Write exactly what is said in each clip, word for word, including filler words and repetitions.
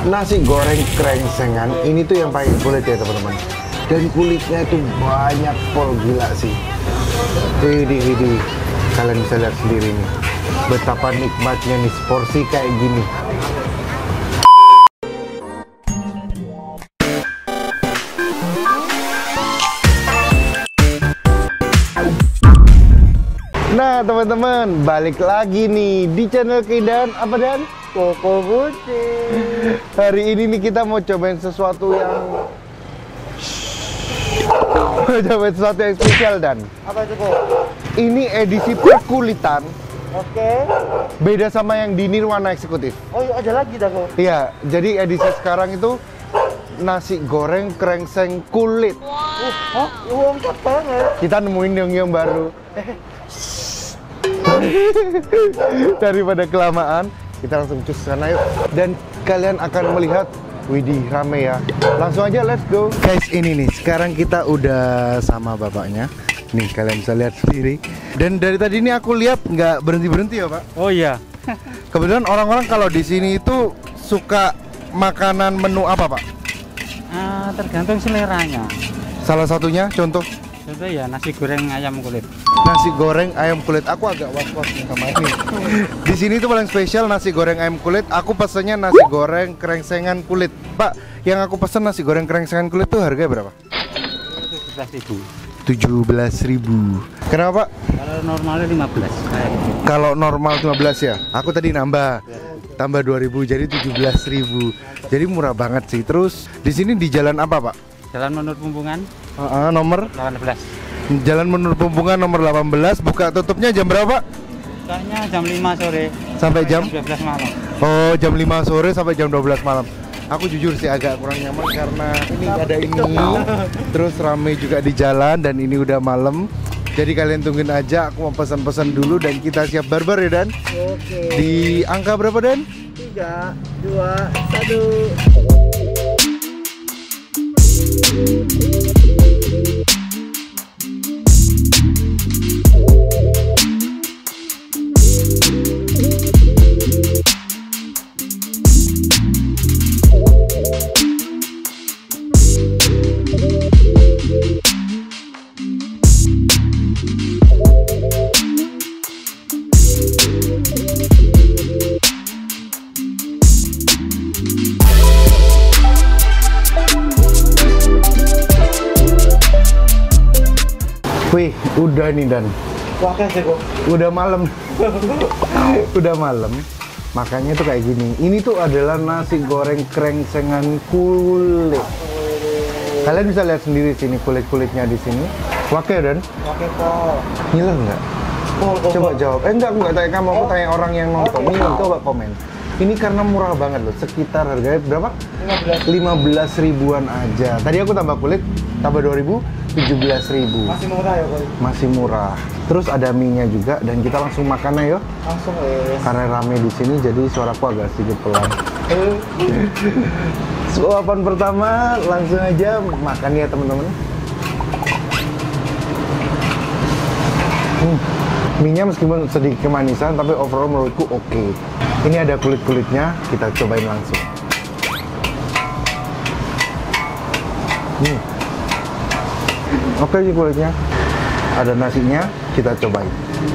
Nasi goreng krengsengan ini tuh yang paling kulit ya teman-teman. Dan kulitnya itu banyak pol, gila sih. Widih, widih. Kalian bisa lihat sendiri nih. Betapa nikmatnya nih porsi kayak gini. Nah teman-teman, balik lagi nih di channel Keindahan apa Dan? Koko Bucin. Hari ini nih kita mau cobain sesuatu yang cobain sesuatu yang spesial Dan. Apa itu kok? Ini edisi perkulitan. Oke. Beda sama yang di Nirwana Eksekutif. Oh iya, ada lagi dah kok. Iya, jadi edisi sekarang itu nasi goreng krengseng kulit. Wow. Uh, hah? Uang banget. Kita nemuin yang yang baru. Daripada kelamaan, kita langsung cus sana yuk. Dan kalian akan melihat, widih rame ya. Langsung aja, let's go. Guys, ini nih, sekarang kita udah sama bapaknya. Nih, kalian bisa lihat sendiri. Dan dari tadi ini aku lihat nggak berhenti-berhenti ya, Pak? Oh iya. Kebetulan orang-orang kalau di sini itu suka makanan menu apa, Pak? Ah, tergantung seleranya. Salah satunya, contoh? Contoh ya nasi goreng ayam kulit. Nasi goreng ayam kulit. Aku agak was-was nih sama ini. Di sini tuh paling spesial nasi goreng ayam kulit. Aku pesennya nasi goreng krengsengan kulit. Pak, yang aku pesen nasi goreng krengsengan kulit tuh harganya berapa? tujuh belas ribu. tujuh belas ribu. Kenapa, Pak? Kalau normalnya lima belas. Kalau normal lima belas ya? Aku tadi nambah. Tambah dua ribu jadi tujuh belas ribu. Jadi murah banget sih. Terus di sini di jalan apa, Pak? Jalan Menur Pumpungan. Uh, uh, nomor delapan belas. Jalan Menur Pumpungan nomor delapan belas. Buka tutupnya jam berapa? Bukanya jam lima sore Sampai jam dua belas malam. Oh, jam lima sore sampai jam dua belas malam. Aku jujur sih agak kurang nyaman karena ini ada ini, terus rame juga di jalan dan ini udah malam. Jadi kalian tungguin aja, aku mau pesan-pesan dulu dan kita siap barbar ya Dan. Oke. Di angka berapa Dan? Tiga, dua, satu. Wih, udah nih Dan. Wah, kasih kok. Udah malam. Udah malam. Makanya tuh kayak gini. Ini tuh adalah nasi goreng krengsengan kulit. Kalian bisa lihat sendiri sini kulit-kulitnya di sini. Oke Dan. Oke kok. Ngiler nggak? Oh, Coba jawab. Eh enggak, aku nggak tanya kamu, aku tanya orang yang nonton. Ini coba komen. Ini karena murah banget loh. Sekitar harganya berapa? lima belas ribuan aja. Tadi aku tambah kulit, tambah dua ribu, tujuh belas ribu. Masih murah ya, Boy? Masih murah. Terus ada mie-nya juga dan kita langsung makan aja. Langsung eh. Karena rame di sini jadi suaraku agak sedikit pelan. Suapan pertama langsung aja makan ya teman-teman. Hmm. Mie-nya meskipun sedikit kemanisan tapi overall menurutku oke. Okay. Ini ada kulit-kulitnya, kita cobain langsung. Hmm. Oke sih kulitnya. Ada nasinya, kita cobain.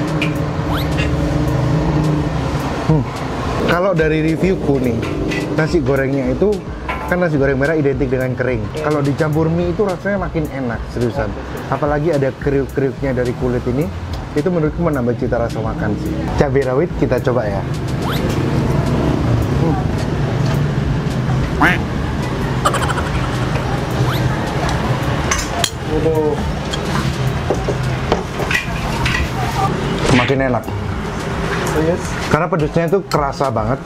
Hmm. Kalau dari reviewku nih, nasi gorengnya itu kan nasi goreng merah identik dengan kering. Kalau dicampur mie itu rasanya makin enak, seriusan. Apalagi ada kriuk-kriuknya dari kulit ini, itu menurutku menambah cita rasa makan sih. Cabai rawit kita coba ya. Hmm. Udah. Makin enak. Serius? Karena pedasnya itu kerasa banget.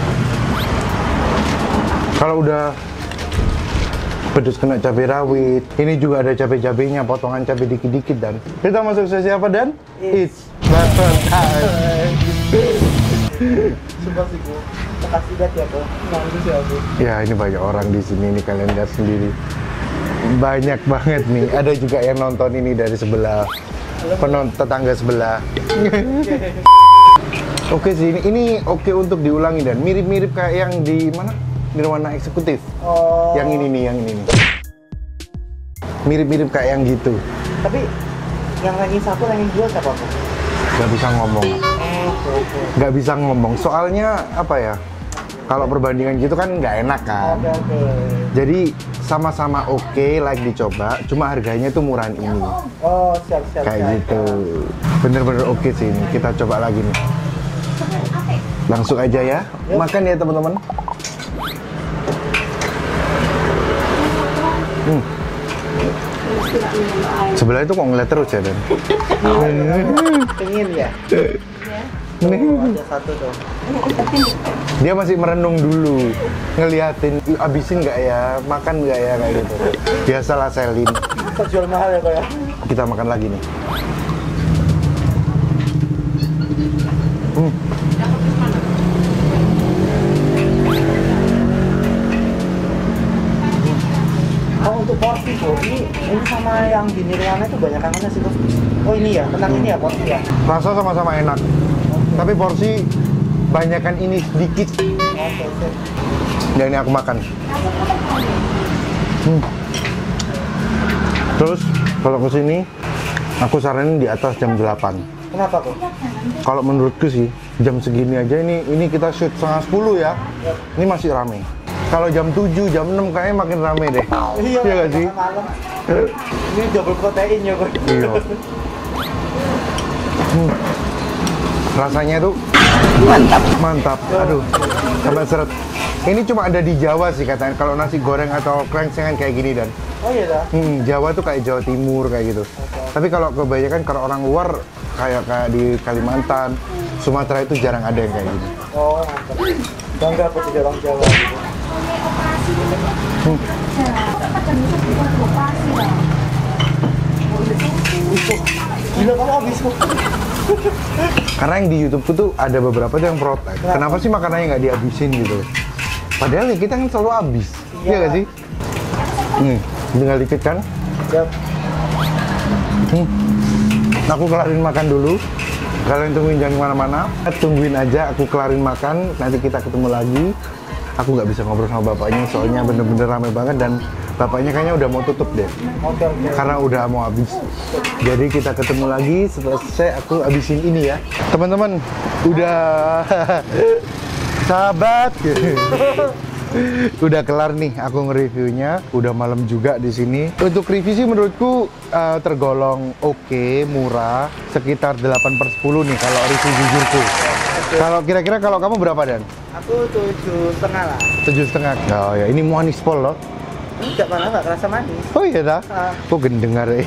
Kalau udah pedas kena cabai rawit, ini juga ada cabai-cabainya, potongan cabai dikit-dikit Dan. Kita masuk sesi apa Dan? It's Barbar Time. Sumpah sih, Bu. Makasih banget ya, Bu. Malu sih aku. Ya ini banyak orang di sini nih, kalian lihat sendiri. Banyak banget nih. Ada juga yang nonton ini dari sebelah, penonton tetangga sebelah. Oke sih, ini, ini oke untuk diulangi Dan. Mirip-mirip kayak yang di mana? Nirwana eksekutif. Oh. Yang ini nih, yang ini nih. Mirip-mirip kayak yang gitu. Tapi yang ranking satu, ranking dua siapa kok? Gak bisa ngomong. Oh, oke oke. Gak bisa ngomong. Soalnya apa ya? Kalau perbandingan gitu kan nggak enak kan. Oke oke. Jadi sama-sama oke, like dicoba. Cuma harganya tuh murahan ini. Oh siap siap. Kayak siap. gitu. Bener-bener oke sih ini. Kita coba lagi nih. Langsung aja ya. Yuk. Makan ya teman-teman. Hmm. Sebelah itu kok ngeliat terus ya Dan? Pengen ya? Nih. Oh, ada satu tuh. Dia masih merenung dulu, ngeliatin abisin nggak ya, makan nggak ya kayak gitu. Biasalah Selin. Terjual mahal ya kok ya? Kita makan lagi nih. Hmm. Oh untuk porsi bro, ini, ini sama yang di Nirwana itu banyak mana sih bro? Oh ini ya, tenang ini ya porsi ya? Rasa sama-sama enak, tapi porsi banyakan ini sedikit. Oke oke. Dan ini aku makan. Hmm. Terus kalau kesini, aku saranin di atas jam delapan. Kenapa kok? Kalau menurutku sih jam segini aja ini ini kita shoot setengah sepuluh ya. Ini masih rame. Kalau jam tujuh, jam enam kayaknya makin rame deh. Iya nggak sih? malam. Ini double protein ya kok. Iya. Hmm. Rasanya tuh mantap, mantap. Aduh, sampai seret. Ini cuma ada di Jawa sih katanya. Kalau nasi goreng atau krengsengan kayak gini Dan. Oh iya dah. Hmm, Jawa tuh kayak Jawa Timur kayak gitu. Tapi kalau kebanyakan kalau orang luar kayak kayak di Kalimantan, Sumatera itu jarang ada yang kayak gini. Oh mantap. Bangga aku jadi orang Jawa gitu. Hmm. Gila kamu habis kok. Karena yang di YouTube tuh ada beberapa tuh yang protes. Kenapa sih makanannya nggak dihabisin gitu? Padahal ya kita kan selalu habis. Iya Iya. nggak sih? Hmm, tinggal dikit kan? Siap. Hmm. Aku kelarin makan dulu. Kalian tungguin jangan kemana-mana. Tungguin aja aku kelarin makan. Nanti kita ketemu lagi. Aku nggak bisa ngobrol sama bapaknya soalnya bener-bener rame banget dan bapaknya kayaknya udah mau tutup deh. Oke oke. Karena udah mau habis. Jadi kita ketemu lagi setelah selesai aku habisin ini ya. Teman-teman, udah sahabat. Udah kelar nih aku nge-reviewnya. Udah malam juga di sini. Untuk review sih menurutku uh, tergolong oke, murah, sekitar delapan per sepuluh nih kalau review jujurku. Kalau kira-kira kalau kamu berapa Dan? Aku tujuh setengah lah. Tujuh setengah. Oh ya, ini manis pol loh. Enggak malah nggak kerasa manis. Oh iya dah. Ah. Kok gendengar eh.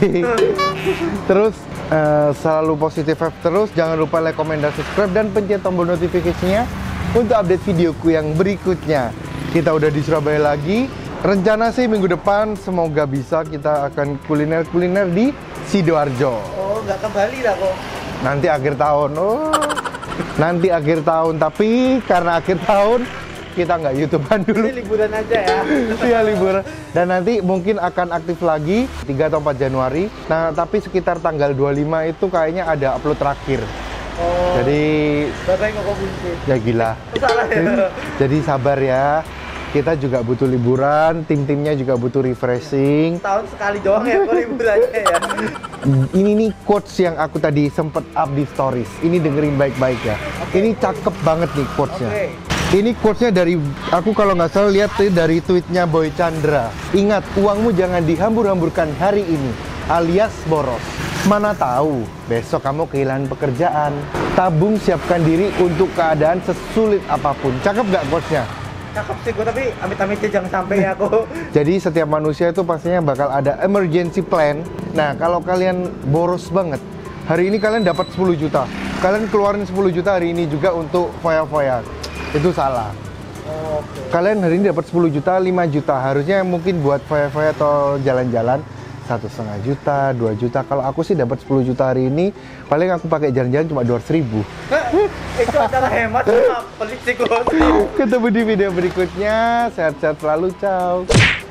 Terus eh, selalu positif vibe terus. Jangan lupa like, comment, dan subscribe dan pencet tombol notifikasinya untuk update videoku yang berikutnya. Kita udah di Surabaya lagi. Rencana sih minggu depan semoga bisa kita akan kuliner-kuliner di Sidoarjo. Oh nggak ke Bali lah kok. Nanti akhir tahun. Oh. Nanti akhir tahun. Tapi karena akhir tahun kita nggak YouTubean dulu. Ini liburan aja ya. Iya liburan. Dan nanti mungkin akan aktif lagi tiga atau empat Januari. Nah, tapi sekitar tanggal dua puluh lima itu kayaknya ada upload terakhir. Oh. Jadi Bapak kok kunci. ya gila. Salah ya. Jadi sabar ya. Kita juga butuh liburan, tim-timnya juga butuh refreshing. Tahun sekali doang ya kok liburannya ya. Ini nih quotes yang aku tadi sempet up di stories. Ini dengerin baik-baik ya. Ini cakep banget nih quotesnya. Oke. Ini quotesnya dari, aku kalau nggak salah lihat tuh dari tweetnya Boy Chandra. Ingat, uangmu jangan dihambur-hamburkan hari ini, alias boros. Mana tahu, besok kamu kehilangan pekerjaan. Tabung, siapkan diri untuk keadaan sesulit apapun. Cakep nggak quotesnya? Cakep sih gue, tapi amit-amitnya jangan sampai ya aku. Jadi setiap manusia itu pastinya bakal ada emergency plan. Nah, kalau kalian boros banget, hari ini kalian dapat sepuluh juta. Kalian keluarin sepuluh juta hari ini juga untuk foya-foya. Itu salah. Oh, oke. Kalian hari ini dapat sepuluh juta, lima juta. Harusnya mungkin buat foya-foya atau jalan-jalan satu setengah juta, dua juta. Kalau aku sih dapat sepuluh juta hari ini, paling aku pakai jalan-jalan cuma dua ratus ribu. Itu adalah hemat sama pelit sih gue. Ketemu di video berikutnya. Sehat-sehat selalu, ciao.